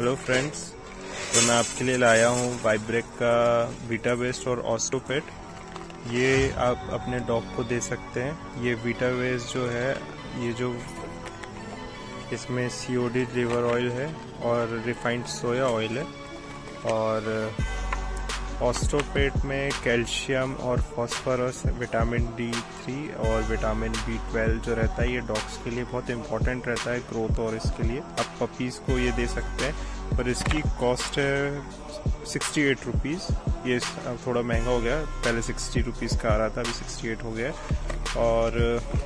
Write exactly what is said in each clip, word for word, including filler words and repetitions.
Hello friends, तो मैं आपके लिए लाया हूँ वाइब्रेक का वीटा बेस्ड और ऑस्टोपेट। ये आप अपने डॉग को दे सकते हैं। ये वीटा बेस्ड जो है, ये जो इसमें सीओडी लिवर ऑयल है और रिफाइंड सोया ऑयल है, और ऑस्टोपेट में कैल्शियम और फॉस्फोरस, विटामिन डी थ्री और विटामिन बी ट्वेल्व जो रहता है, ये डॉग्स के लिए बहुत इंपॉर्टेंट रहता है ग्रोथ और इसके लिए। आप पपीज़ को ये दे सकते हैं, पर इसकी कॉस्ट है सिक्सटी एट रुपीज़। ये थोड़ा महंगा हो गया, पहले सिक्सटी रुपीज़ का आ रहा था, अभी सिक्सटी एट हो गया। और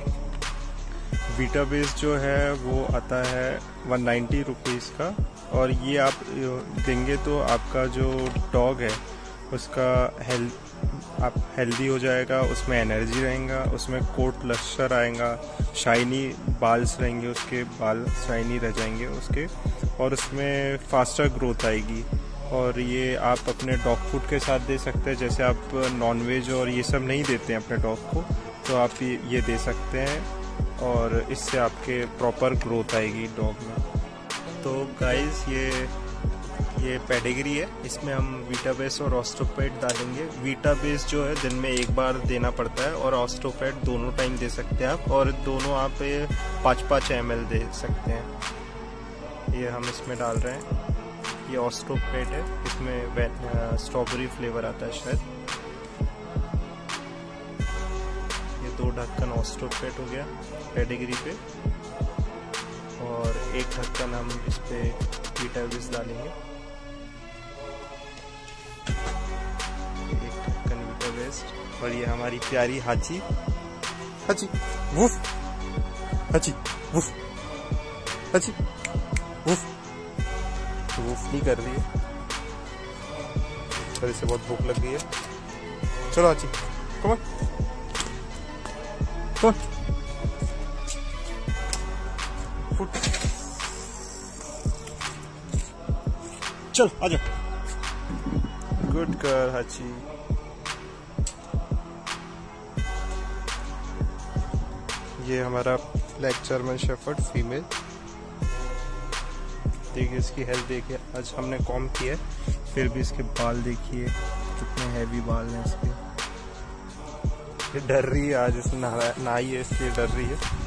वीटा बेस जो है वो आता है वन नाइन्टी रुपीज़ का, और ये आप देंगे तो आपका जो डॉग है उसका हेल्थ आप हेल्दी हो जाएगा, उसमें एनर्जी रहेगा, उसमें कोट लश्कर आएगा, शाइनी बाल्स रहेंगे, उसके बाल शाइनी रह जाएंगे उसके, और उसमें फास्टर ग्रोथ आएगी। और ये आप अपने डॉग फूड के साथ दे सकते हैं। जैसे आप नॉनवेज और ये सब नहीं देते हैं अपने डॉग को, तो आप ये दे सकते हैं, और इससे आपके प्रॉपर ग्रोथ आएगी डॉग में। तो गाइस, ये ये पेडिग्री है, इसमें हम वीटा बेस और ऑस्टोपेट डालेंगे। वीटा बेस जो है दिन में एक बार देना पड़ता है, और ऑस्टोपेट दोनों टाइम दे सकते हैं आप, और दोनों आप पाँच पाँच एम एल दे सकते हैं। ये हम इसमें डाल रहे हैं। ये ऑस्टोपेट है, इसमें स्ट्रॉबेरी फ्लेवर आता है शायद। ये दो ढक्कन ऑस्टोपेट हो गया पेडिग्री पे, और एक ढक्कन हम इस पे वीटा बेस डालेंगे। एक ढक्कन वीटा बेस, और ये हमारी प्यारी हाची हाची वुफ हाची वुफ हाची वुफ वुफ नहीं कर रही है, पर इसे बहुत भूख लग गई है। चलो Hachi, come on come on, फुट, चल आजा, गुड गर्ल हाची। ये हमारा ब्लैक जर्मन शेफर्ड फीमेल, देखिए इसकी हेल्थ देखिए। आज हमने कॉम किया है, फिर भी इसके बाल देखिए कितने हैवी बाल हैं इसके। ये डर रही है, आज इसने नहाई है इसलिए डर रही है।